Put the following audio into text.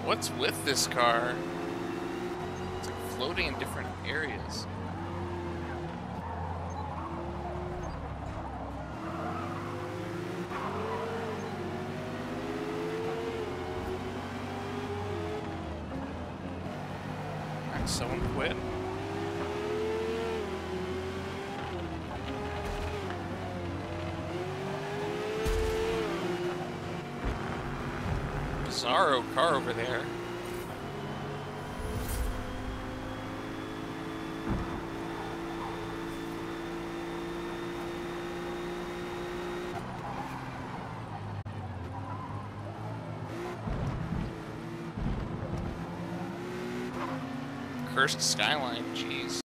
What's with this car? It's like floating in different areas. Alright, someone quit. Bizarro car over there. Cursed skyline, jeez.